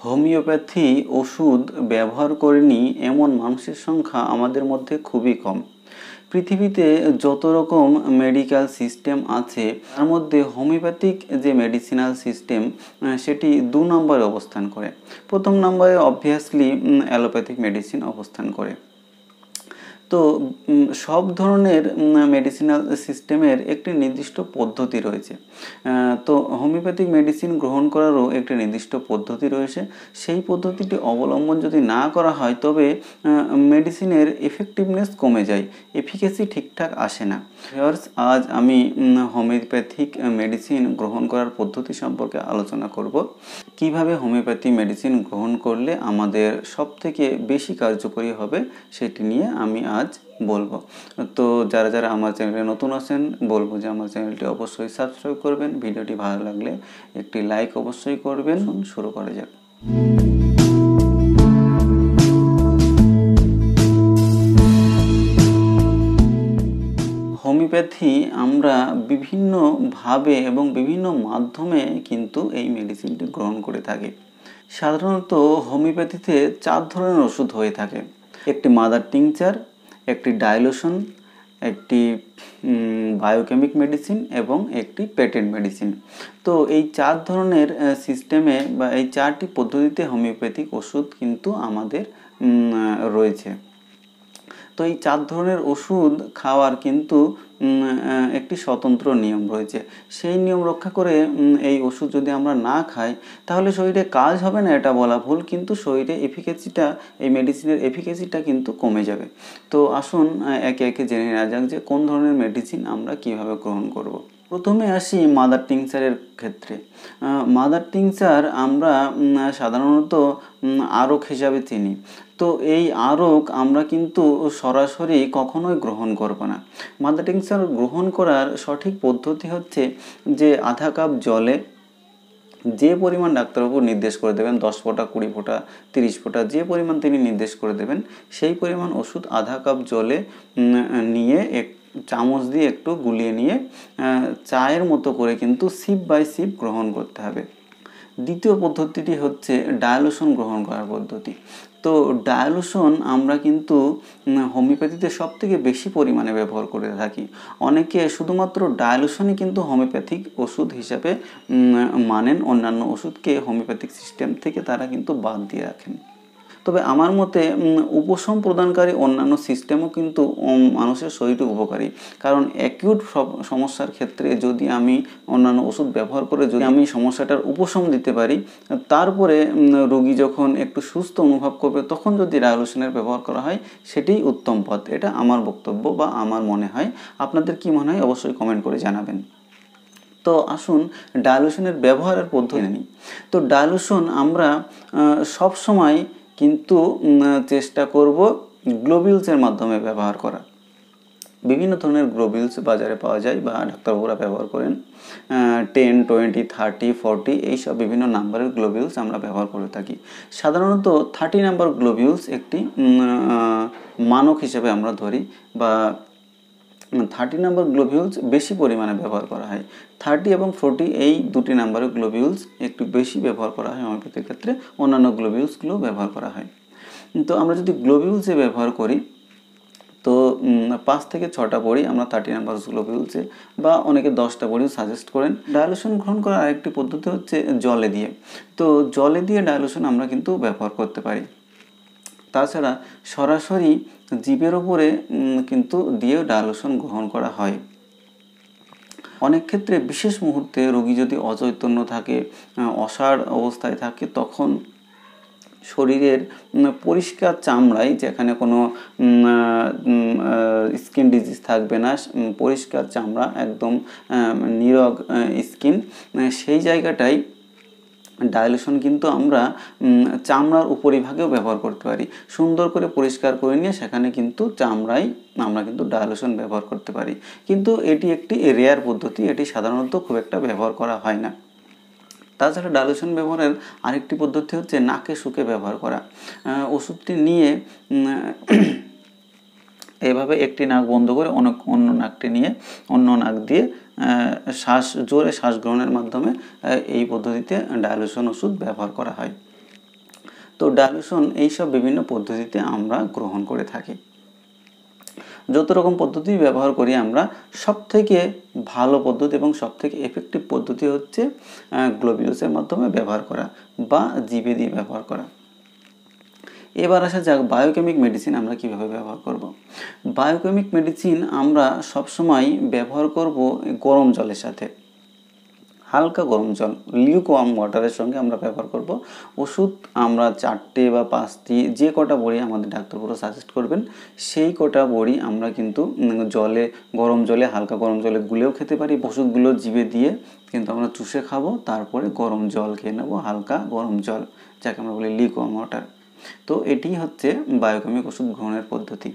Homeopathy ওষুধ ব্যবহার করেনি এমন মানুষের সংখ্যা আমাদের মধ্যে খুবই কম। পৃথিবীতে যত রকম মেডিকেল সিস্টেম আছে তার মধ্যে হোমিওপ্যাথিক যে মেডিসিনাল সিস্টেম সেটি 2 নম্বরে অবস্থান করে। প্রথম নম্বরে অবভিয়াসলি অ্যালোপ্যাথিক মেডিসিন অবস্থান করে। তো সব ধরনের মেডিসিনাল সিস্টেমের একটি নির্দিষ্ট পদ্ধতি রয়েছে। তো হোমিওপ্যাথিক মেডিসিন গ্রহণ করারও একটি নির্দিষ্ট পদ্ধতি রয়েছে। সেই পদ্ধতিটি অবলম্বন যদি না করা হয় তবে মেডিসিনের এফেক্টিভনেস কমে যায়, এফিকেসি ঠিকঠাক আসে না। ভিউয়ার্স, আজ আমি হোমিওপ্যাথিক মেডিসিন গ্রহণ করার পদ্ধতি সম্পর্কে আলোচনা করব। কিভাবে হোমিওপ্যাথি মেডিসিন গ্রহণ করলে আমাদের সবথেকে বেশি কার্যকরী হবে সেটি নিয়ে আমি আজ বলবো। তো যারা যারা আমার চ্যানেলে নতুন আছেন বলবো যে আমার চ্যানেলটি অবশ্যই সাবস্ক্রাইব করবেন, ভিডিওটি ভালো লাগলে একটি লাইক অবশ্যই করবেন। শুরু করা যাক। হোমিওপ্যাথি আমরা বিভিন্নভাবে এবং বিভিন্ন মাধ্যমে কিন্তু এই মেডিসিনটি গ্রহণ করে থাকি। সাধারণত হোমিওপ্যাথিতে 4 ধরনের ওষুধ হয়ে থাকে। একটি মাদার টিংচার, একটি ডাইলুশন, একটি বায়োকেমিক মেডিসিন এবং একটি পেটেন্ট মেডিসিন। তো এই 4 ধরনের সিস্টেমে বা এই 4টি পদ্ধতিতে হোমিওপ্যাথিক ওষুধ কিন্তু আমাদের রয়েছে। তো এই 4 ধরনের ওষুধ খাওয়ার কিন্তু একটি স্বতন্ত্র নিয়ম রয়েছে। সেই নিয়ম রক্ষা করে এই ওষুধ যদি আমরা না খাই তাহলে শরীরে কাজ হবে না এটা বলা ভুল, কিন্তু শরীরে এফিকেসিটা, এই মেডিসিনের এফিকেসিটা কিন্তু কমে যাবে। তো আসুন একে একে জেনে নেওয়া যাক যে কোন ধরনের মেডিসিন আমরা কিভাবে গ্রহণ করব। প্রথমে আসি মাদার টিংচারের ক্ষেত্রে। মাদার টিংচার আমরা সাধারণত আরক হিসাবে চিনি। তো এই আরক আমরা কিন্তু সরাসরি কখনোই গ্রহণ করব না। মাদার টিংচার গ্রহণ করার সঠিক পদ্ধতি হচ্ছে যে আধা কাপ জলে যে পরিমাণ ডাক্তারবাবু নির্দেশ করে দেবেন, 10 ফোঁটা, 20 ফোঁটা, 30 ফোঁটা, যে পরিমাণ তিনি নির্দেশ করে দেবেন সেই পরিমাণ ওষুধ আধা কাপ জলে নিয়ে চামচ দিয়ে একটু গুলিয়ে নিয়ে চায়ের মতো করে কিন্তু সিপ বাই সিপ গ্রহণ করতে হবে। দ্বিতীয় পদ্ধতিটি হচ্ছে ডায়ালুশন গ্রহণ করার পদ্ধতি। তো ডায়ালুশন আমরা কিন্তু হোমিওপ্যাথিতে সবথেকে বেশি পরিমাণে ব্যবহার করে থাকি। অনেকে শুধুমাত্র ডায়ালুশনই কিন্তু হোমিওপ্যাথিক ওষুধ হিসাবে মানেন, অন্যান্য ওষুধকে হোমিওপ্যাথিক সিস্টেম থেকে তারা কিন্তু বাদ দিয়ে রাখেন। তবে আমার মতে উপশম প্রদানকারী অন্যান্য সিস্টেমও কিন্তু মানুষের শরীরে উপকারী। কারণ অ্যাকিউট সমস্যার ক্ষেত্রে যদি আমি অন্যান্য ওষুধ ব্যবহার করে যদি আমি সমস্যাটার উপশম দিতে পারি, তারপরে রোগী যখন একটু সুস্থ অনুভব করবে তখন যদি ডায়ালুশনের ব্যবহার করা হয় সেটাই উত্তম পথ। এটা আমার বক্তব্য বা আমার মনে হয়। আপনাদের কি মনে হয় অবশ্যই কমেন্ট করে জানাবেন। তো আসুন ডায়ালুশনের ব্যবহারের পদ্ধতি নিই। তো ডায়ালুশন আমরা সব সময় কিন্তু চেষ্টা করব গ্লোবিউলসের মাধ্যমে ব্যবহার করা। বিভিন্ন ধরনের গ্লোবিউলস বাজারে পাওয়া যায় বা ডাক্তারবাবুরা ব্যবহার করেন। 10, 20, 30, 40 এইসব বিভিন্ন নাম্বারের গ্লোবিউলস আমরা ব্যবহার করে থাকি। সাধারণত 30 নাম্বার গ্লোবিউলস একটি মানক হিসেবে আমরা ধরি, বা 30 নাম্বার গ্লোবিউলস বেশি পরিমাণে ব্যবহার করা হয়। 30 এবং 40 এই দুটি নাম্বারের গ্লোবিউলস একটু বেশি ব্যবহার করা হয় হোমিওপ্যাথির ক্ষেত্রে, অন্যান্য গ্লোবিউলসগুলো ব্যবহার করা হয়। তো আমরা যদি গ্লোবিউলসে ব্যবহার করি তো 5 থেকে 6টা বড়ি আমরা 30 নাম্বার গ্লোবিউলসে, বা অনেকে 10টা বড়িও সাজেস্ট করেন। ডায়ালুশন গ্রহণ করার আরেকটি পদ্ধতি হচ্ছে জলে দিয়ে। তো জলে দিয়ে ডায়ালুশন আমরা কিন্তু ব্যবহার করতে পারি। তাছাড়া সরাসরি জিভের ওপরে কিন্তু দিয়েও ডায়ালুশন গ্রহণ করা হয়। অনেক ক্ষেত্রে বিশেষ মুহূর্তে রোগী যদি অচৈতন্য থাকে, অসাড় অবস্থায় থাকে, তখন শরীরের পরিষ্কার চামড়ায়, যেখানে কোনো স্কিন ডিজিজ থাকবে না, পরিষ্কার চামড়া, একদম নীরব স্কিন, সেই জায়গাটায় ডায়ালুশন কিন্তু আমরা চামড়ার উপরিভাগেও ব্যবহার করতে পারি। সুন্দর করে পরিষ্কার করে নিয়ে সেখানে কিন্তু চামড়ায় আমরা কিন্তু ডায়ালুশন ব্যবহার করতে পারি। কিন্তু এটি একটি রেয়ার পদ্ধতি, এটি সাধারণত খুব একটা ব্যবহার করা হয় না। তাছাড়া ডায়ালুশন ব্যবহারের আরেকটি পদ্ধতি হচ্ছে নাকে শুকে ব্যবহার করা। ওষুধটি নিয়ে এভাবে একটি নাক বন্ধ করে অন্য নাকটি নিয়ে অন্য নাক দিয়ে জোরে শ্বাস গ্রহণের মাধ্যমে এই পদ্ধতিতে ডায়ালুশন ওষুধ ব্যবহার করা হয়। তো ডাইলুশন এইসব বিভিন্ন পদ্ধতিতে আমরা গ্রহণ করে থাকি। যত রকম পদ্ধতি ব্যবহার করি আমরা, সবথেকে ভালো পদ্ধতি এবং সবথেকে এফেক্টিভ পদ্ধতি হচ্ছে গ্লোবিউলসের মাধ্যমে ব্যবহার করা বা জিভে দিয়ে ব্যবহার করা। এবার আসা যাক বায়োকেমিক মেডিসিন আমরা কিভাবে ব্যবহার করব। বায়োকেমিক মেডিসিন আমরা সবসময় ব্যবহার করব গরম জলের সাথে, হালকা গরম জল, লিউকওয়ার্ম ওয়াটারের সঙ্গে আমরা ব্যবহার করব। ওষুধ আমরা 4টে বা 5টি, যে কটা বড়ি আমাদের ডাক্তারবাবু সাজেস্ট করবেন সেই কটা বড়ি আমরা কিন্তু গরম জলে, হালকা গরম জলে গুলেও খেতে পারি। ওষুধগুলো জিভে দিয়ে কিন্তু আমরা চুষে খাবো, তারপরে গরম জল খেয়ে নেবো, হালকা গরম জল, যাকে আমরা বলি লিউকওয়ার্ম ওয়াটার। তো এটি হচ্ছে বায়োকেমিক ওষুধ গ্রহণের পদ্ধতি।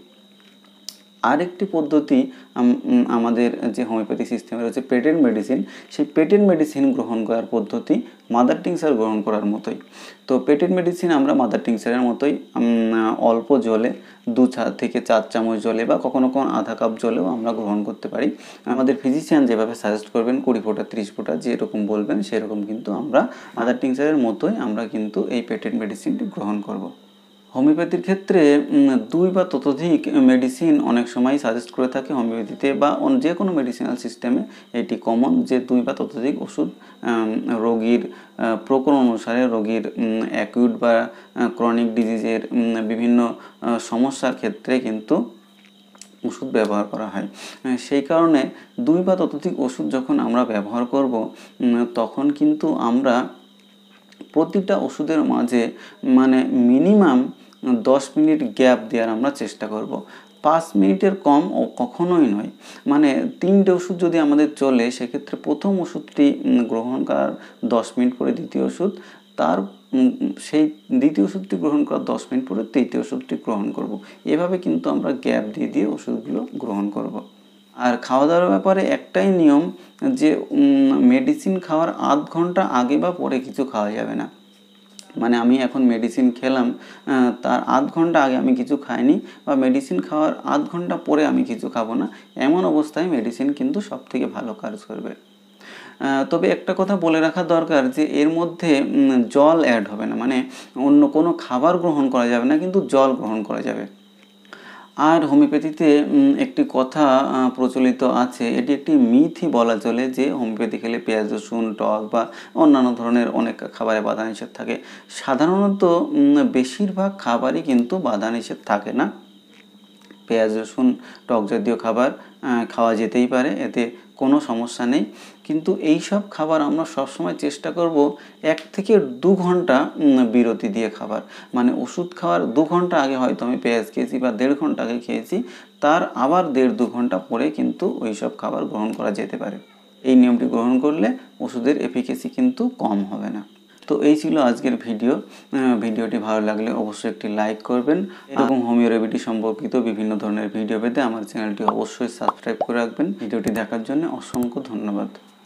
আরেকটি পদ্ধতি আমাদের যে হোমিওপ্যাথি সিস্টেমে রয়েছে পেটেন্ট মেডিসিন, সেই পেটেন্ট মেডিসিন গ্রহণ করার পদ্ধতি মাদার টিংচার গ্রহণ করার মতোই। তো পেটেন্ট মেডিসিন আমরা মাদার টিংচারের মতোই অল্প জলে 2 থেকে 4 চামচ জলে বা কখনো কখনো আধা কাপ জলেও আমরা গ্রহণ করতে পারি। আমাদের ফিজিশিয়ান যেভাবে সাজেস্ট করবেন 20 ফোঁটা 30 ফোঁটা যেরকম বলবেন সেরকম কিন্তু আমরা মাদার টিংচারের মতোই আমরা কিন্তু এই পেটেন্ট মেডিসিনটি গ্রহণ করব। হোমিওপ্যাথির ক্ষেত্রে 2 বা ততোধিক মেডিসিন অনেক সময় সাজেস্ট করে থাকে হোমিওপ্যাথিতে বা যে কোনো মেডিসিনাল সিস্টেমে এটি কমন যে 2 বা ততোধিক ওষুধ রোগীর প্রকরণ অনুসারে, রোগীর অ্যাকিউট বা ক্রনিক ডিজিজের বিভিন্ন সমস্যার ক্ষেত্রে কিন্তু ওষুধ ব্যবহার করা হয়। সেই কারণে 2 বা ততোধিক ওষুধ যখন আমরা ব্যবহার করব তখন কিন্তু আমরা প্রতিটা ওষুধের মাঝে মানে মিনিমাম 10 মিনিট গ্যাপ দেওয়ার আমরা চেষ্টা করব। 5 মিনিটের কম কখনোই নয়। মানে 3টে ওষুধ যদি আমাদের চলে সেক্ষেত্রে প্রথম ওষুধটি গ্রহণ করার 10 মিনিট পরে দ্বিতীয় ওষুধ, তার সেই দ্বিতীয় ওষুধটি গ্রহণ করার 10 মিনিট পরে তৃতীয় ওষুধটি গ্রহণ করব। এভাবে কিন্তু আমরা গ্যাপ দিয়ে দিয়ে ওষুধগুলো গ্রহণ করব। আর খাওয়া দাওয়ার ব্যাপারে একটাই নিয়ম যে মেডিসিন খাওয়ার আধ ঘন্টা আগে বা পরে কিছু খাওয়া যাবে না। মানে আমি এখন মেডিসিন খেলাম, তার আধ ঘন্টা আগে আমি কিছু খাইনি বা মেডিসিন খাওয়ার আধ ঘন্টা পরে আমি কিছু খাবো না, এমন অবস্থায় মেডিসিন কিন্তু সবথেকে ভালো কাজ করবে। তবে একটা কথা বলে রাখা দরকার যে এর মধ্যে জল অ্যাড হবে না, মানে অন্য কোনো খাবার গ্রহণ করা যাবে না, কিন্তু জল গ্রহণ করা যাবে। আর হোমিওপ্যাথিতে একটি কথা প্রচলিত আছে, এটি একটি মিথই বলা চলে যে হোমিওপ্যাথি খেলে পেঁয়াজ রসুন টক বা অন্যান্য ধরনের অনেক খাবারে বাধা নিষেধ থাকে। সাধারণত বেশিরভাগ খাবারই কিন্তু বাধা নিষেধ থাকে না। পেঁয়াজ রসুন টক জাতীয় খাবার খাওয়া যেতেই পারে, এতে কোনো সমস্যা নেই। কিন্তু এই সব খাবার আমরা সবসময় চেষ্টা করব 1 থেকে 2 ঘন্টা বিরতি দিয়ে খাবার। মানে ওষুধ খাওয়ার 2 ঘন্টা আগে হয়তো আমি পেঁয়াজ খেয়েছি বা 1.5 ঘন্টা আগে খেয়েছি, তার আবার 1.5-2 ঘন্টা পরে কিন্তু ওই সব খাবার গ্রহণ করা যেতে পারে। এই নিয়মটি গ্রহণ করলে ওষুধের এফিকেসি কিন্তু কম হবে না। তো এই ছিল আজকের ভিডিও। ভিডিওটি ভালো লাগলে অবশ্যই একটি লাইক করবেন। এরকম হোমিও রেমেডি সম্পর্কিত বিভিন্ন ধরনের ভিডিও পেতে আমার চ্যানেলটি অবশ্যই সাবস্ক্রাইব করে রাখবেন। ভিডিওটি দেখার জন্য অসংখ্য ধন্যবাদ।